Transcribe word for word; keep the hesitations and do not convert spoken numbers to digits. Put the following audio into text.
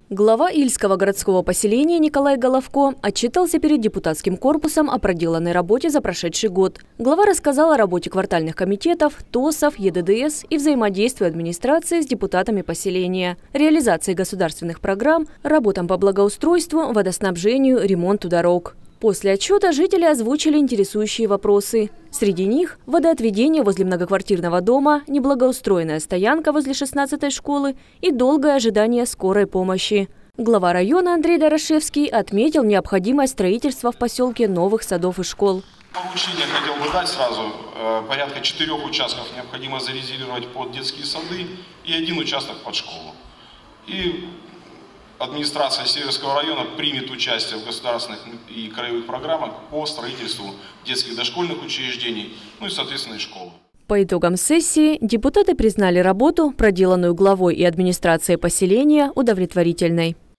Глава Ильского городского поселения Николай Головко отчитался перед депутатским корпусом о проделанной работе за прошедший год. Глава рассказал о работе квартальных комитетов, ТОСов, ЕДДС и взаимодействии администрации с депутатами поселения, реализации государственных программ, работам по благоустройству, водоснабжению, ремонту дорог. После отчета жители озвучили интересующие вопросы. Среди них – водоотведение возле многоквартирного дома, неблагоустроенная стоянка возле шестнадцатой школы и долгое ожидание скорой помощи. Глава района Андрей Дорошевский отметил необходимость строительства в поселке новых садов и школ. Поручение хотел бы дать сразу. Порядка четырех участков необходимо зарезервировать под детские сады и один участок под школу. И администрация Северского района примет участие в государственных и краевых программах по строительству детских дошкольных учреждений, ну и, соответственно, и школы. По итогам сессии депутаты признали работу, проделанную главой и администрацией поселения, удовлетворительной.